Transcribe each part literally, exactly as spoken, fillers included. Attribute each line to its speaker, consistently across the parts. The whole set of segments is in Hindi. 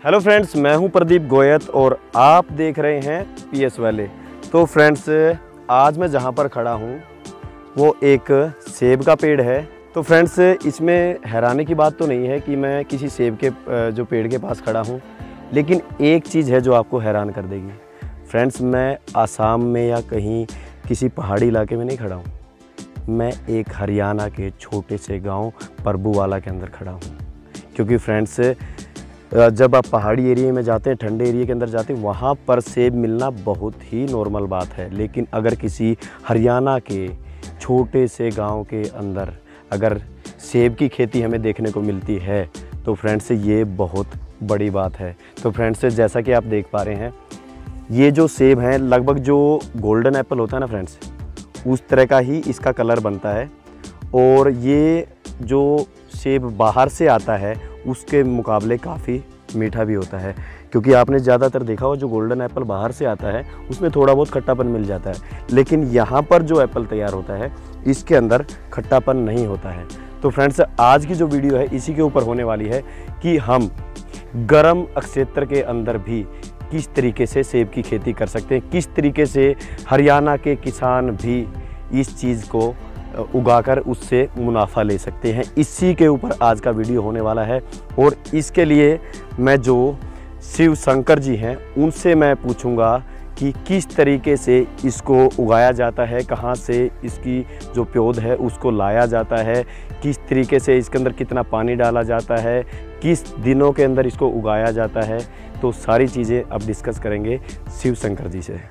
Speaker 1: हेलो फ्रेंड्स, मैं हूं प्रदीप गोयत और आप देख रहे हैं पी एस वैली। तो फ्रेंड्स, आज मैं जहां पर खड़ा हूं वो एक सेब का पेड़ है। तो फ्रेंड्स, इसमें हैरानी की बात तो नहीं है कि मैं किसी सेब के जो पेड़ के पास खड़ा हूं, लेकिन एक चीज़ है जो आपको हैरान कर देगी। फ्रेंड्स, मैं आसाम में या कहीं किसी पहाड़ी इलाके में नहीं खड़ा हूँ, मैं एक हरियाणा के छोटे से गांव परबूवाला के अंदर खड़ा हूँ। क्योंकि फ्रेंड्स, जब आप पहाड़ी एरिया में जाते हैं, ठंडे एरिया के अंदर जाते हैं, वहाँ पर सेब मिलना बहुत ही नॉर्मल बात है। लेकिन अगर किसी हरियाणा के छोटे से गांव के अंदर अगर सेब की खेती हमें देखने को मिलती है तो फ्रेंड्स ये बहुत बड़ी बात है। तो फ्रेंड्स, जैसा कि आप देख पा रहे हैं, ये जो सेब हैं लगभग जो गोल्डन एप्पल होता है ना फ्रेंड्स, उस तरह का ही इसका कलर बनता है। और ये जो सेब बाहर से आता है उसके मुकाबले काफ़ी मीठा भी होता है। क्योंकि आपने ज़्यादातर देखा हो जो गोल्डन एप्पल बाहर से आता है उसमें थोड़ा बहुत खट्टापन मिल जाता है, लेकिन यहाँ पर जो एप्पल तैयार होता है इसके अंदर खट्टापन नहीं होता है। तो फ्रेंड्स, आज की जो वीडियो है इसी के ऊपर होने वाली है कि हम गर्म क्षेत्र के अंदर भी किस तरीके से सेब की खेती कर सकते हैं, किस तरीके से हरियाणा के किसान भी इस चीज़ को उगाकर उससे मुनाफा ले सकते हैं। इसी के ऊपर आज का वीडियो होने वाला है। और इसके लिए मैं जो शिव शंकर जी हैं उनसे मैं पूछूंगा कि किस तरीके से इसको उगाया जाता है, कहाँ से इसकी जो पौध है उसको लाया जाता है, किस तरीके से इसके अंदर कितना पानी डाला जाता है, किस दिनों के अंदर इसको उगाया जाता है। तो सारी चीज़ें अब डिस्कस करेंगे शिव शंकर जी से।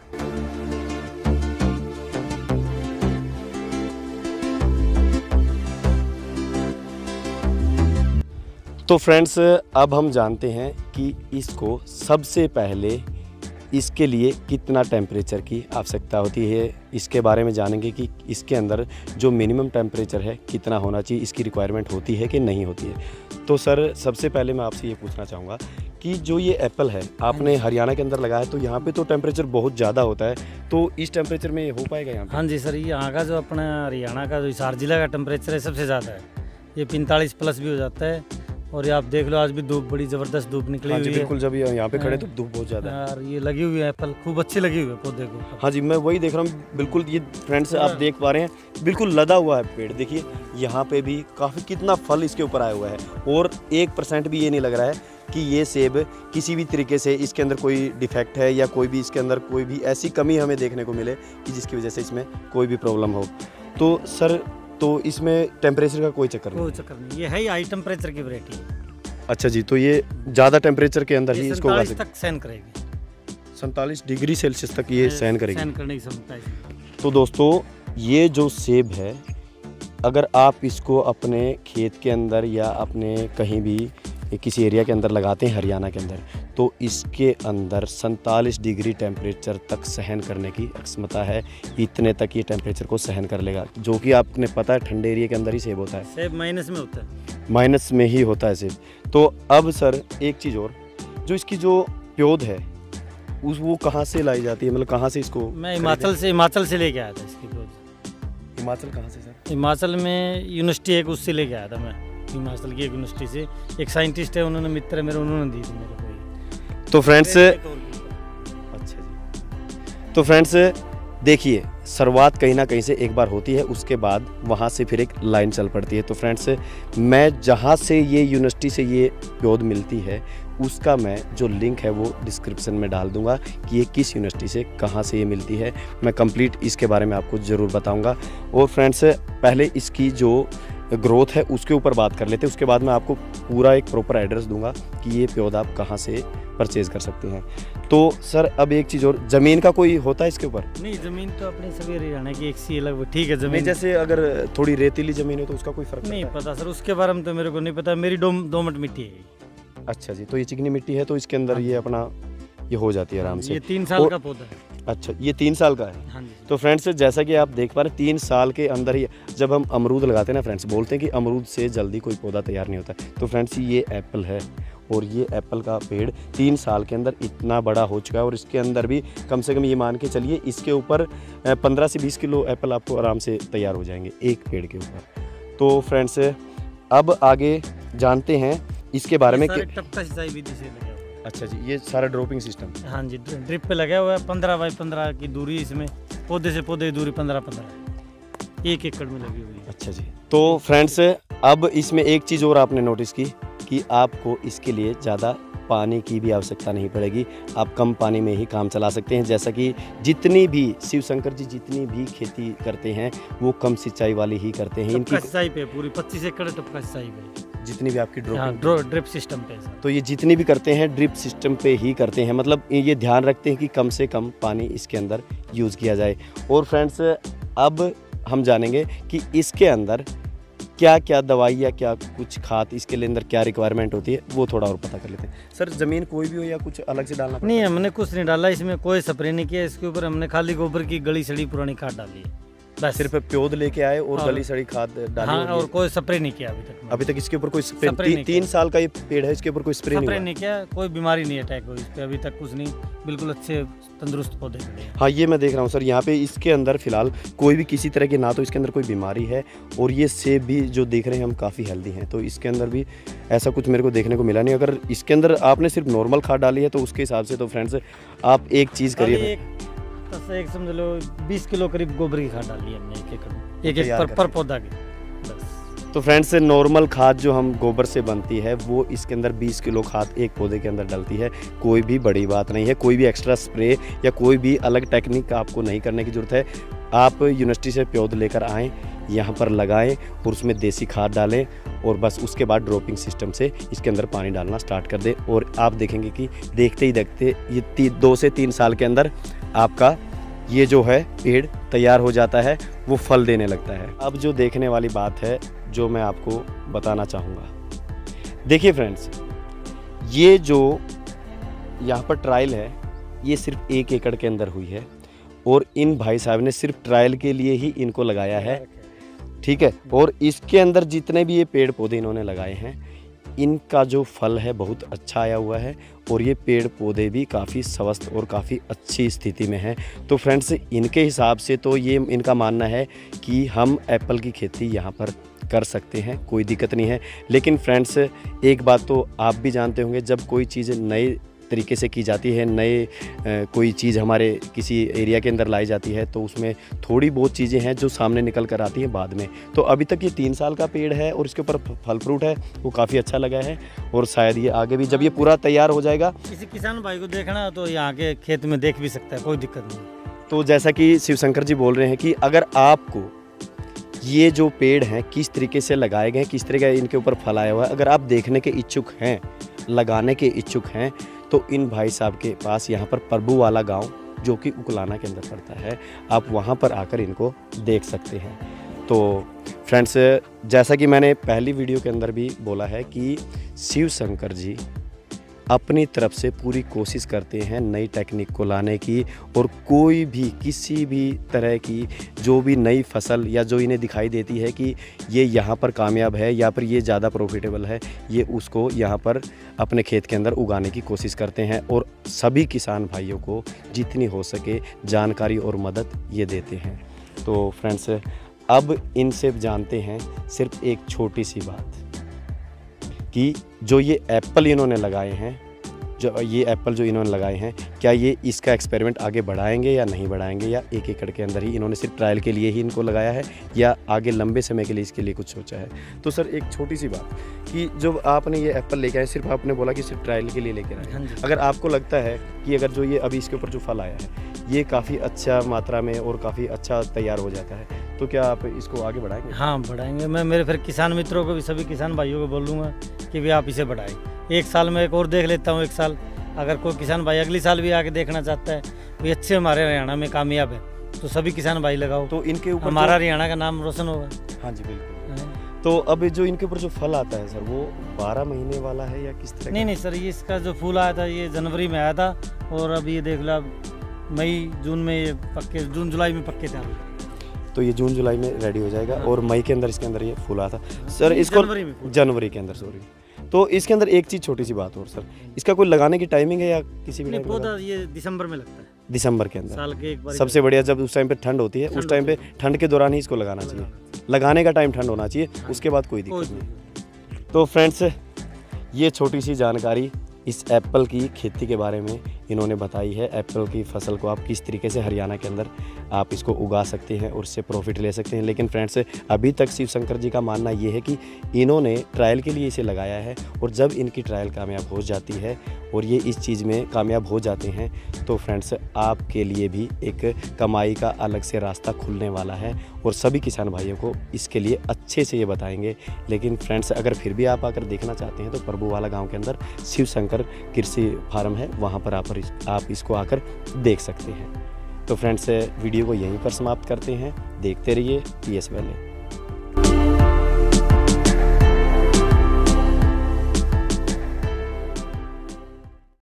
Speaker 1: तो फ्रेंड्स, अब हम जानते हैं कि इसको सबसे पहले इसके लिए कितना टेम्परेचर की आवश्यकता होती है। इसके बारे में जानेंगे कि इसके अंदर जो मिनिमम टेम्परेचर है कितना होना चाहिए, इसकी रिक्वायरमेंट होती है कि नहीं होती है। तो सर, सबसे पहले मैं आपसे ये पूछना चाहूँगा कि जो ये एप्पल है आपने हरियाणा के अंदर लगाया, तो यहाँ पे तो टेम्परेचर बहुत ज़्यादा होता है, तो इस टेम्परेचर में हो पाएगा यहाँ पे?
Speaker 2: हाँ जी सर, यहाँ का जो अपना हरियाणा का जो हिसार जिला का टेम्परेचर है सबसे ज़्यादा है, ये पैंतालीस प्लस भी हो जाता है। और ये आप देख लो, आज भी धूप, बड़ी ज़बरदस्त धूप निकली
Speaker 1: हाँ
Speaker 2: हुई
Speaker 1: जी,
Speaker 2: है।
Speaker 1: बिल्कुल, जब यहाँ पे खड़े तो धूप बहुत ज़्यादा है।
Speaker 2: यार ये लगी हुई है एप्पल, खूब अच्छी लगी हुई है पौधे को।
Speaker 1: हाँ जी, मैं वही देख रहा हूँ। बिल्कुल, ये फ्रेंड्स आप देख पा रहे हैं, बिल्कुल लदा हुआ है पेड़। देखिए यहाँ पे भी काफ़ी कितना फल इसके ऊपर आया हुआ है, और एक परसेंट भी ये नहीं लग रहा है कि ये सेब किसी भी तरीके से इसके अंदर कोई डिफेक्ट है या कोई भी इसके अंदर कोई भी ऐसी कमी हमें देखने को मिले कि जिसकी वजह से इसमें कोई भी प्रॉब्लम हो। तो सर, तो इसमें टेम्परेचर का कोई चक्कर नहीं?
Speaker 2: कोई चक्कर नहीं, ये है हाई टेम्परेचर की वैरायटी है।
Speaker 1: अच्छा जी, तो ये ज़्यादा टेम्परेचर के अंदर ही इसको उगा सकते?
Speaker 2: तक सहन करेगी,
Speaker 1: सैंतालीस डिग्री सेल्सियस तक ये सहन करेगी।
Speaker 2: सहन करने की क्षमता है।
Speaker 1: तो दोस्तों, ये जो सेब है, अगर आप इसको अपने खेत के अंदर या अपने कहीं भी किसी एरिया के अंदर लगाते हैं हरियाणा के अंदर, तो इसके अंदर सैंतालीस डिग्री टेम्परेचर तक सहन करने की क्षमता है। इतने तक ये टेम्परेचर को सहन कर लेगा, जो कि आपने पता है ठंडे एरिया के अंदर ही सेब होता है।
Speaker 2: सेब माइनस में होता है,
Speaker 1: माइनस में ही होता है सेब। तो अब सर, एक चीज़ और, जो इसकी जो पौध है उस वो कहाँ से लाई जाती है, मतलब कहाँ से इसको?
Speaker 2: मैं हिमाचल से हिमाचल से लेके आया था इसकी पौध।
Speaker 1: हिमाचल कहाँ से सर? हिमाचल
Speaker 2: में यूनिवर्सिटी एक उससे लेके आया था मैं, हिमाचल की एक यूनिवर्सिटी से। एक साइंटिस्ट है, उन्होंने मित्र मेरे, उन्होंने दी थी मेरे को।
Speaker 1: तो फ्रेंड्स, अच्छा जी, तो फ्रेंड्स देखिए, शुरुआत कहीं ना कहीं से एक बार होती है, उसके बाद वहाँ से फिर एक लाइन चल पड़ती है। तो फ्रेंड्स, मैं जहाँ से ये यूनिवर्सिटी से ये पौध मिलती है उसका मैं जो लिंक है वो डिस्क्रिप्शन में डाल दूंगा कि ये किस यूनिवर्सिटी से कहाँ से ये मिलती है। मैं कंप्लीट इसके बारे में आपको ज़रूर बताऊंगा। और फ्रेंड्स, पहले इसकी जो ग्रोथ है उसके ऊपर बात कर लेते हैं, उसके बाद मैं आपको पूरा एक प्रॉपर एड्रेस दूंगा कि ये पौधा आप कहाँ से परचेज़ कर सकते हैं। तो सर, अब एक चीज़ और, ज़मीन का कोई होता है इसके ऊपर?
Speaker 2: नहीं, ज़मीन तो अपनी सभी हरियाणा की एक सी अलग, ठीक है ज़मीन।
Speaker 1: जैसे अगर थोड़ी रेतीली ज़मीन हो तो उसका कोई फ़र्क
Speaker 2: नहीं पता सर, उसके बारे में तो मेरे को नहीं पता। मेरी दो दोमट मिट्टी है।
Speaker 1: अच्छा जी, तो ये चिकनी मिट्टी है, तो इसके अंदर ये अपना ये हो जाती है आराम से।
Speaker 2: ये तीन साल का पौधा है।
Speaker 1: अच्छा, ये तीन साल का है।
Speaker 2: हाँ जी।
Speaker 1: तो फ्रेंड्स, जैसा कि आप देख पा रहे हैं, तीन साल के अंदर ही जब हम अमरूद लगाते हैं ना फ्रेंड्स, बोलते हैं कि अमरूद से जल्दी कोई पौधा तैयार नहीं होता। तो फ्रेंड्स, ये एप्पल है और ये एप्पल का पेड़ तीन साल के अंदर इतना बड़ा हो चुका है। और इसके अंदर भी कम से कम ये मान के चलिए, इसके ऊपर पंद्रह से बीस किलो एप्पल आपको आराम से तैयार हो जाएंगे एक पेड़ के ऊपर। तो फ्रेंड्स, अब आगे जानते हैं इसके बारे में।
Speaker 2: टपका सिंचाई विधि से लगा हुआ है।
Speaker 1: अच्छा जी, ये सारा ड्रॉपिंग सिस्टम।
Speaker 2: हाँ जी, ड्रिप पे लगा हुआ है। पंद्रह बाई पंद्रह की दूरी इसमें, पौधे से पौधे की दूरी पंद्रह पंद्रह एक एकड़ में लगी हुई है।
Speaker 1: अच्छा जी। तो फ्रेंड्स, अब इसमें एक चीज़ और आपने नोटिस की कि आपको इसके लिए ज़्यादा पानी की भी आवश्यकता नहीं पड़ेगी, आप कम पानी में ही काम चला सकते हैं। जैसा कि जितनी भी शिव शंकर जी जितनी भी खेती करते हैं वो कम सिंचाई वाली ही करते हैं।
Speaker 2: इनकी सिंचाई पे पूरी पच्चीस एकड़ टपका सिंचाई पे,
Speaker 1: जितनी भी आपकी ड्रिप
Speaker 2: ड्रिप सिस्टम पे।
Speaker 1: तो ये जितनी भी करते हैं ड्रिप सिस्टम पे ही करते हैं, मतलब ये ध्यान रखते हैं कि कम से कम पानी इसके अंदर यूज़ किया जाए। और फ्रेंड्स, अब हम जानेंगे कि इसके अंदर क्या क्या दवाई या क्या कुछ खाद इसके लिए अंदर क्या रिक्वायरमेंट होती है, वो थोड़ा और पता कर लेते हैं। सर, ज़मीन कोई भी हो या कुछ अलग से डालना?
Speaker 2: नहीं, हमने कुछ नहीं डाला इसमें, कोई स्प्रे नहीं किया इसके ऊपर। हमने खाली गोबर की गली सड़ी पुरानी खाद डाली है बस।
Speaker 1: सिर्फ प्योद लेके आए और गली सड़ी खाद डाली?
Speaker 2: हाँ, और कोई स्प्रे नहीं किया अभी तक।
Speaker 1: अभी तक इसके ऊपर कोई स्प्रे, ती, तीन साल का ये पेड़ है, इसके ऊपर कोई स्प्रे नहीं,
Speaker 2: नहीं किया। कोई बीमारी नहीं अटैक हुई इस पे अभी तक, कुछ नहीं, बिल्कुल अच्छे तंदुरुस्त पौधे खड़े हैं।
Speaker 1: हाँ, ये मैं देख रहा हूँ सर, यहाँ पे इसके अंदर फिलहाल कोई भी किसी तरह की ना तो इसके अंदर कोई बीमारी है, और ये सेब भी जो देख रहे हैं हम काफ़ी हेल्दी हैं। तो इसके अंदर भी ऐसा कुछ मेरे को देखने को मिला नहीं। अगर इसके अंदर आपने सिर्फ नॉर्मल खाद डाली है तो उसके हिसाब से तो फ्रेंड्स आप एक चीज़ करिए,
Speaker 2: एक समझ लो बीस किलो करीब गोबर की खाद डाली है हमने एक एकड़ में, एक एक पर, पर पौधा की बस।
Speaker 1: तो फ्रेंड्स, नॉर्मल खाद जो हम गोबर से बनती है वो इसके अंदर बीस किलो खाद एक पौधे के अंदर डलती है। कोई भी बड़ी बात नहीं है, कोई भी एक्स्ट्रा स्प्रे या कोई भी अलग टेक्निक आपको नहीं करने की ज़रूरत है। आप यूनिवर्सिटी से पौध लेकर आएँ, यहाँ पर लगाएं और उसमें देसी खाद डालें, और बस उसके बाद ड्रॉपिंग सिस्टम से इसके अंदर पानी डालना स्टार्ट कर दें। और आप देखेंगे कि देखते ही देखते ये दो से तीन साल के अंदर आपका ये जो है पेड़ तैयार हो जाता है, वो फल देने लगता है। अब जो देखने वाली बात है जो मैं आपको बताना चाहूँगा, देखिए फ्रेंड्स, ये जो यहाँ पर ट्रायल है ये सिर्फ एक एकड़ के अंदर हुई है, और इन भाई साहब ने सिर्फ ट्रायल के लिए ही इनको लगाया है, ठीक है। और इसके अंदर जितने भी ये पेड़ पौधे इन्होंने लगाए हैं, इनका जो फल है बहुत अच्छा आया हुआ है, और ये पेड़ पौधे भी काफ़ी स्वस्थ और काफ़ी अच्छी स्थिति में हैं। तो फ्रेंड्स, इनके हिसाब से तो ये इनका मानना है कि हम एप्पल की खेती यहाँ पर कर सकते हैं, कोई दिक्कत नहीं है। लेकिन फ्रेंड्स, एक बात तो आप भी जानते होंगे, जब कोई चीज़ नए तरीके से की जाती है, नए कोई चीज़ हमारे किसी एरिया के अंदर लाई जाती है, तो उसमें थोड़ी बहुत चीज़ें हैं जो सामने निकल कर आती हैं बाद में। तो अभी तक ये तीन साल का पेड़ है और इसके ऊपर फल फ्रूट है, वो काफ़ी अच्छा लगा है, और शायद ये आगे भी जब ये पूरा तैयार हो जाएगा,
Speaker 2: किसी किसान भाई को देखना तो यहाँ के खेत में देख भी सकता है, कोई दिक्कत नहीं।
Speaker 1: तो जैसा कि शिव शंकर जी बोल रहे हैं कि अगर आपको ये जो पेड़ हैं किस तरीके से लगाए गए, किस तरह का इनके ऊपर फल आया हुआ है, अगर आप देखने के इच्छुक हैं, लगाने के इच्छुक हैं, तो इन भाई साहब के पास यहाँ पर प्रभु वाला गांव जो कि उकलाना के अंदर पड़ता है, आप वहाँ पर आकर इनको देख सकते हैं। तो फ्रेंड्स, जैसा कि मैंने पहली वीडियो के अंदर भी बोला है कि शिव शंकर जी अपनी तरफ से पूरी कोशिश करते हैं नई टेक्निक को लाने की, और कोई भी किसी भी तरह की जो भी नई फसल या जो इन्हें दिखाई देती है कि ये यहाँ पर कामयाब है या फिर ये ज़्यादा प्रॉफिटेबल है, ये उसको यहाँ पर अपने खेत के अंदर उगाने की कोशिश करते हैं, और सभी किसान भाइयों को जितनी हो सके जानकारी और मदद ये देते हैं। तो फ्रेंड्स, अब इनसे जानते हैं सिर्फ एक छोटी सी बात कि जो ये एप्पल इन्होंने लगाए हैं, जो ये एप्पल जो इन्होंने लगाए हैं, क्या ये इसका एक्सपेरिमेंट आगे बढ़ाएंगे या नहीं बढ़ाएंगे, या एक एकड़ के अंदर ही इन्होंने सिर्फ ट्रायल के लिए ही इनको लगाया है, या आगे लंबे समय के लिए इसके लिए कुछ सोचा है। तो सर, एक छोटी सी बात कि जब आपने ये एप्पल लेके आए, सिर्फ आपने बोला कि सिर्फ ट्रायल के लिए लेके आए, अगर आपको लगता है कि अगर जो ये अभी इसके ऊपर जो फल आया है ये काफ़ी अच्छा मात्रा में और काफ़ी अच्छा तैयार हो जाता है, तो क्या आप इसको आगे बढ़ाएंगे?
Speaker 2: हाँ, बढ़ाएंगे। मैं मेरे फिर किसान मित्रों को भी, सभी किसान भाइयों को बोलूँगा कि भी आप इसे बढ़ाएं। एक साल में एक और देख लेता हूँ, एक साल अगर कोई किसान भाई अगली साल भी आके देखना चाहता है, वो अच्छे हमारे हरियाणा में कामयाब है, तो सभी किसान भाई लगाओ, तो इनके ऊपर हमारा हरियाणा का नाम रोशन होगा।
Speaker 1: हाँ जी, बिल्कुल। तो अब जो इनके ऊपर जो फल आता है सर, वो बारह महीने वाला है या किस तरह?
Speaker 2: नहीं नहीं सर, ये इसका जो फूल आया था ये जनवरी में आया था, और अब ये देख लो मई जून में ये पक्के, जून जुलाई में पक्के तैयार हो,
Speaker 1: तो ये जून जुलाई में रेडी हो जाएगा। हाँ। और मई के अंदर इसके अंदर ये फूल आता सर, इसको जनवरी, जनवरी के अंदर, सॉरी। तो इसके अंदर एक चीज़ छोटी सी बात और सर, इसका कोई लगाने की टाइमिंग है या किसी भी?
Speaker 2: पौधा ये दिसंबर में लगता है,
Speaker 1: दिसंबर के अंदर
Speaker 2: साल के एक बार।
Speaker 1: सबसे बढ़िया जब उस टाइम पे ठंड होती है, उस टाइम पे ठंड के दौरान ही इसको लगाना चाहिए, लगाने का टाइम ठंड होना चाहिए, उसके बाद कोई दिक्कत नहीं। तो फ्रेंड्स, ये छोटी सी जानकारी इस एप्पल की खेती के बारे में इन्होंने बताई है। एप्पल की फसल को आप किस तरीके से हरियाणा के अंदर आप इसको उगा सकते हैं और उससे प्रॉफिट ले सकते हैं। लेकिन फ्रेंड्स, अभी तक शिव शंकर जी का मानना ये है कि इन्होंने ट्रायल के लिए इसे लगाया है, और जब इनकी ट्रायल कामयाब हो जाती है और ये इस चीज़ में कामयाब हो जाते हैं तो फ्रेंड्स आपके लिए भी एक कमाई का अलग से रास्ता खुलने वाला है, और सभी किसान भाइयों को इसके लिए अच्छे से ये बताएंगे। लेकिन फ्रेंड्स, अगर फिर भी आप आकर देखना चाहते हैं तो प्रभुवाला गांव के अंदर शिव शंकर कृषि फार्म है, वहां पर आप आप इसको आकर देख सकते हैं। तो फ्रेंड्स, वीडियो को यहीं पर समाप्त करते हैं। देखते रहिए पीएस वैले।